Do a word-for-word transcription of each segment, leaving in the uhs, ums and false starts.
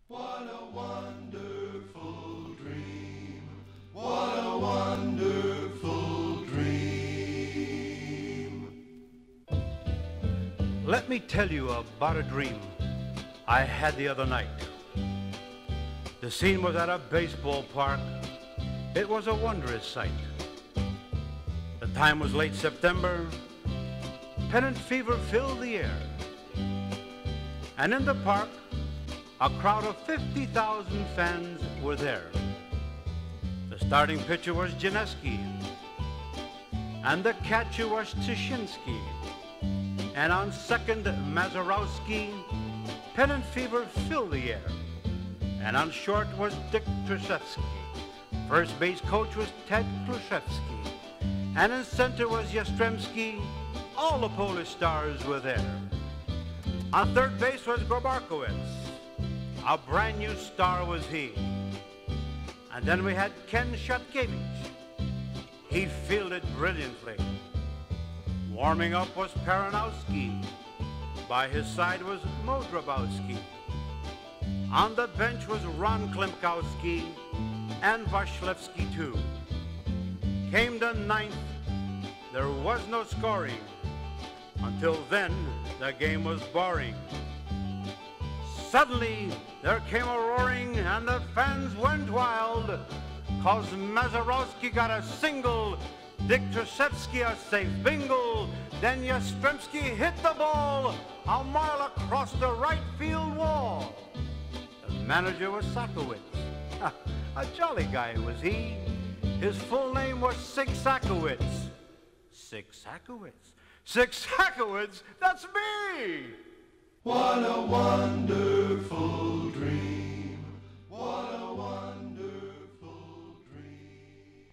What a wonderful dream. What a wonderful dream. Let me tell you about a dream I had the other night. The scene was at a baseball park. It was a wondrous sight. The time was late September. Pennant fever filled the air. And in the park, a crowd of fifty thousand fans were there. The starting pitcher was Janeski, and the catcher was Tishinsky, and on second, Mazarowski. Pennant fever filled the air, and on short was Dick Treshevsky. First base coach was Ted Kluszewski, and in center was Yastrzemski. All the Polish stars were there. On third base was Gorbarkowitz. A brand new star was he. And then we had Ken Shutkevich. He fielded brilliantly. Warming up was Peronowski. By his side was Mo Drabowski. On the bench was Ron Klimkowski and Vasilevsky too. Came the ninth. There was no scoring. Until then, the game was boring. Suddenly, there came a roaring, and the fans went wild, 'cause Mazarowski got a single, Dick Treshevsky a safe bingle, then Yastrzemski hit the ball a mile across the right field wall. The manager was Sakowicz. A jolly guy was he. His full name was Sig Sakowicz. Sig Sakowicz. Sig Sakowicz, that's me! What a wonderful dream. What a wonderful dream.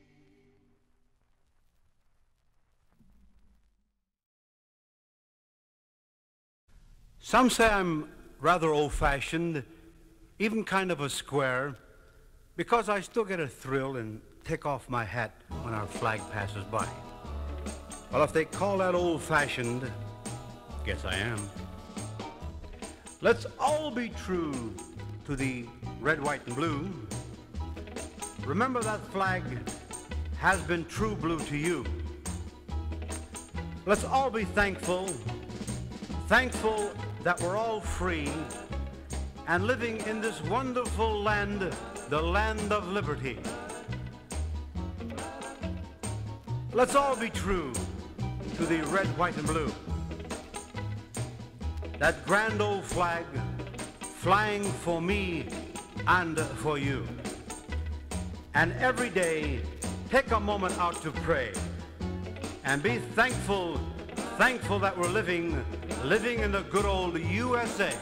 Some say I'm rather old-fashioned, even kind of a square, because I still get a thrill and take off my hat when our flag passes by. Well, if they call that old-fashioned, guess I am. Let's all be true to the red, white, and blue. Remember that flag has been true blue to you. Let's all be thankful, thankful that we're all free and living in this wonderful land, the land of liberty. Let's all be true to the red, white, and blue. That grand old flag flying for me and for you. And every day, take a moment out to pray and be thankful, thankful that we're living, living in the good old U S A.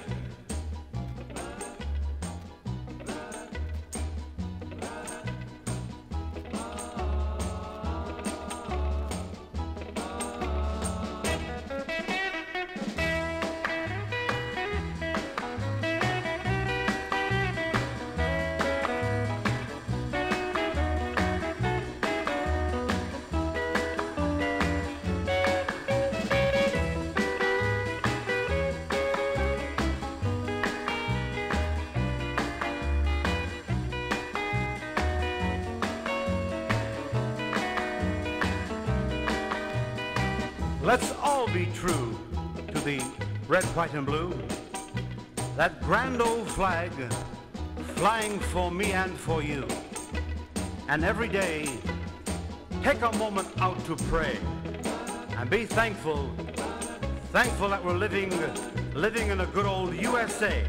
Let's all be true to the red, white, and blue. That grand old flag flying for me and for you. And every day, take a moment out to pray and be thankful, thankful that we're living, living in a good old U S A.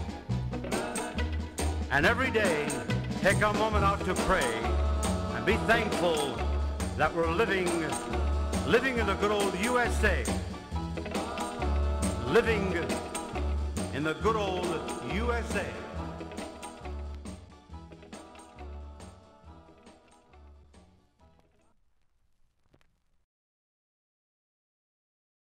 And every day, take a moment out to pray and be thankful that we're living, living in the good old U S A. Living in the good old U S A.